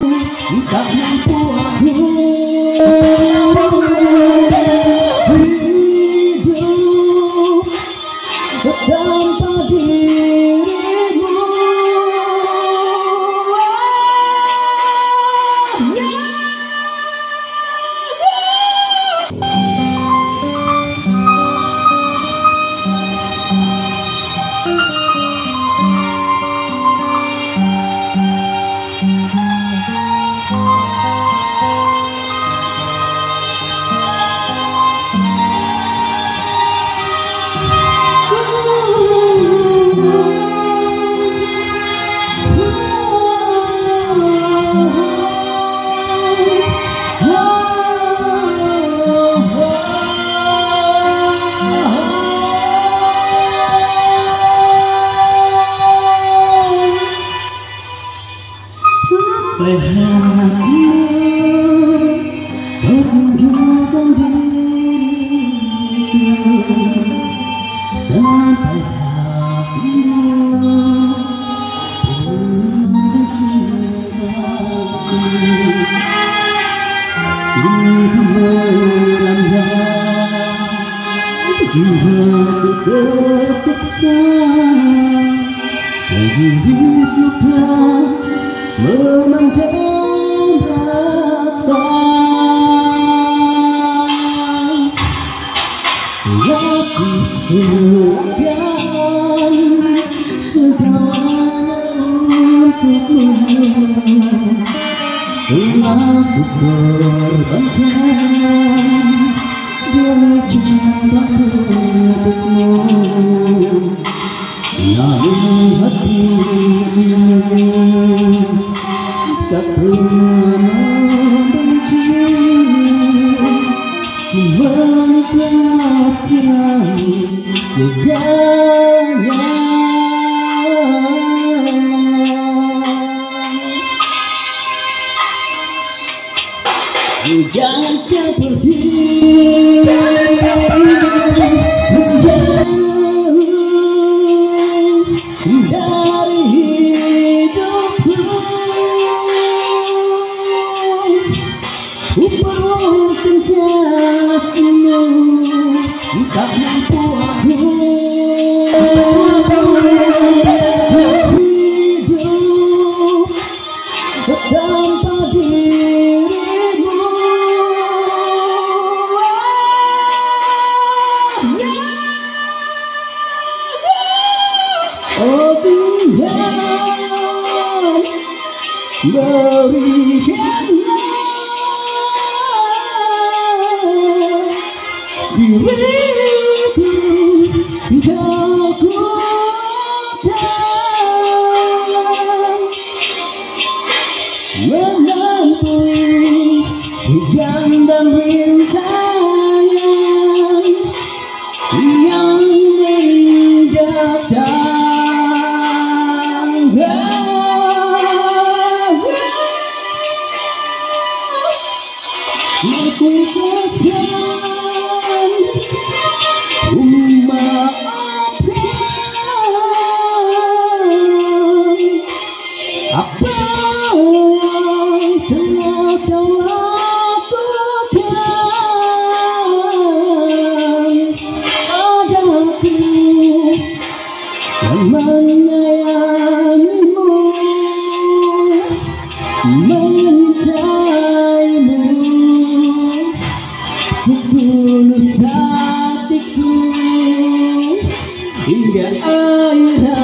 tak mampu aku hidup tanpa dirimu. Sampai hatimu menunjukkan diriku, sampai hatimu mencintaku, itu melanda jiwaku tersiksa, lagi suka memandang rasa. Aku serahkan segalanya untukmu, aku korbankan demi cintaku untukmu. Namun hatimu tak pernah membenci, mengikhlaskan segalanya. Jangan kau pergi dari hidupku. Ku perlukan kasihmu, tak mampu aku hidup tanpa dirimu. Oh Tuhan, berikanlah diriku kekuatan melampaui hujan dan rintangan yang mendatang. Aku ikhlaskan, ku memaafkan apa yang telah kau lakukan padaku, yang menyayangimu, mencintaimu setulus hatiku hingga akhir